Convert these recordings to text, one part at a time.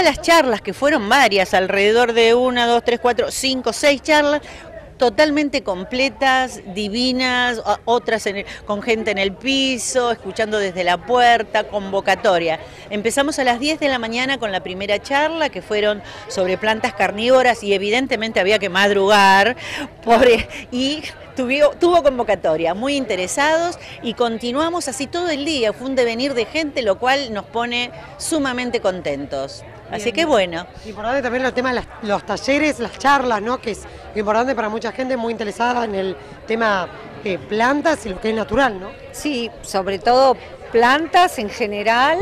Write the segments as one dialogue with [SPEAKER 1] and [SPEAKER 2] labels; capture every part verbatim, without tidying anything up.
[SPEAKER 1] las charlas, que fueron varias, alrededor de una, dos, tres, cuatro, cinco, seis charlas, totalmente completas, divinas, otras en el, con gente en el piso, escuchando desde la puerta, convocatoria. Empezamos a las diez de la mañana con la primera charla, que fueron sobre plantas carnívoras, y evidentemente había que madrugar, por, y tuvo, tuvo convocatoria, muy interesados, y continuamos así todo el día. Fue un devenir de gente, lo cual nos pone sumamente contentos. Así que bueno.
[SPEAKER 2] Importante también el tema de las, los talleres, las charlas, ¿no? Que es importante para mucha gente muy interesada en el tema de plantas y lo que es natural, ¿no?
[SPEAKER 3] Sí, sobre todo plantas en general.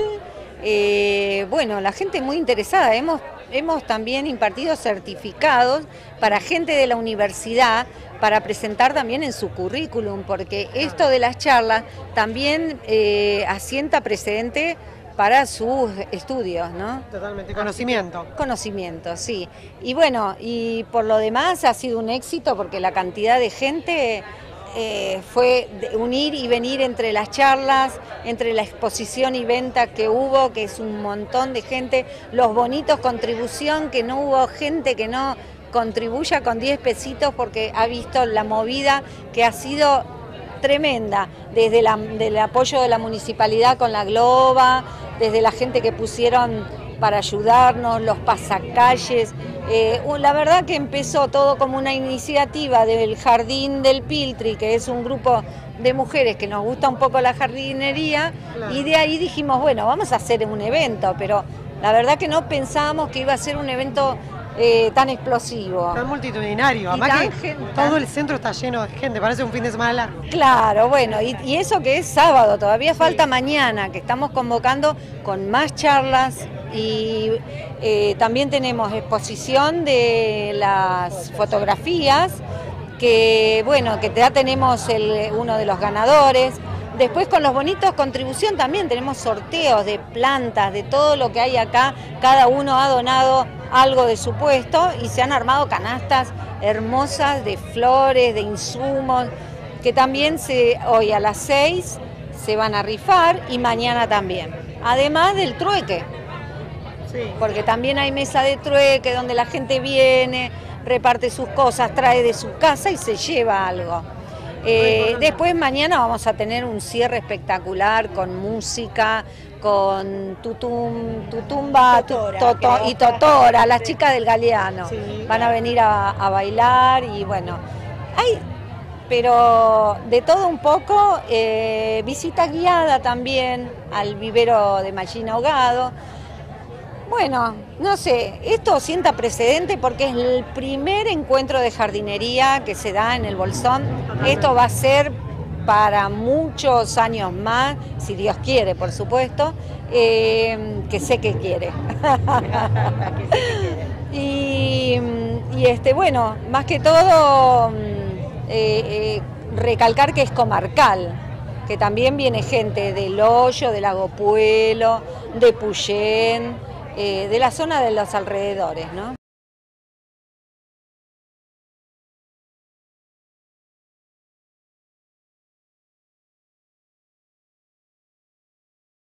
[SPEAKER 3] Eh, bueno, la gente muy interesada. Hemos, hemos también impartido certificados para gente de la universidad para presentar también en su currículum, porque esto de las charlas también eh, asienta precedente para sus estudios, ¿no?
[SPEAKER 2] Totalmente, conocimiento.
[SPEAKER 3] Conocimiento, sí. Y bueno, y por lo demás ha sido un éxito porque la cantidad de gente eh, fue de unir y venir entre las charlas, entre la exposición y venta que hubo, que es un montón de gente, los bonitos contribución, que no hubo gente que no contribuya con diez pesitos porque ha visto la movida que ha sido tremenda, desde la, del apoyo de la municipalidad con la Globa, desde la gente que pusieron para ayudarnos, los pasacalles. Eh, la verdad que empezó todo como una iniciativa del Jardín del Piltri, que es un grupo de mujeres que nos gusta un poco la jardinería, claro. Y de ahí dijimos, bueno, vamos a hacer un evento, pero la verdad que no pensábamos que iba a ser un evento Eh, tan explosivo.
[SPEAKER 2] Tan multitudinario, además que gente, todo el centro está lleno de gente, parece un fin de semana largo.
[SPEAKER 3] Claro, bueno, y, y eso que es sábado, todavía falta sí. Mañana, que estamos convocando con más charlas y eh, también tenemos exposición de las fotografías, que bueno, que ya tenemos el, uno de los ganadores. Después con los bonitos contribución también tenemos sorteos de plantas, de todo lo que hay acá, cada uno ha donado algo de su puesto y se han armado canastas hermosas de flores, de insumos, que también se, hoy a las seis se van a rifar y mañana también, además del trueque, sí. Porque también hay mesa de trueque donde la gente viene, reparte sus cosas, trae de su casa y se lleva algo. Eh, después mañana vamos a tener un cierre espectacular con música, con tutum, tutumba
[SPEAKER 1] Totora,
[SPEAKER 3] toto, y Totora, las chicas del Galeano, sí. Van a venir a, a bailar y bueno, hay, pero de todo un poco, eh, visita guiada también al vivero de Mallín Ahogado. Bueno, no sé, esto sienta precedente porque es el primer encuentro de jardinería que se da en el Bolsón. Esto va a ser para muchos años más, si Dios quiere, por supuesto, eh, que sé que quiere. y, y este, bueno, más que todo, eh, eh, recalcar que es comarcal, que también viene gente del Hoyo, de Lago Puelo, de Puyén, Eh, de la zona de los alrededores, ¿no?